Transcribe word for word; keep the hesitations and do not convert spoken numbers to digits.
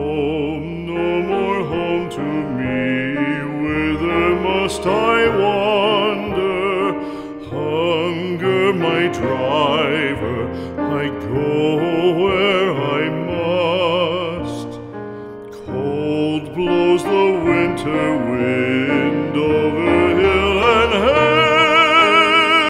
home, no more home to me. Whither must I wander? Hunger, my driver, I go where I must. Cold blows the winter wind.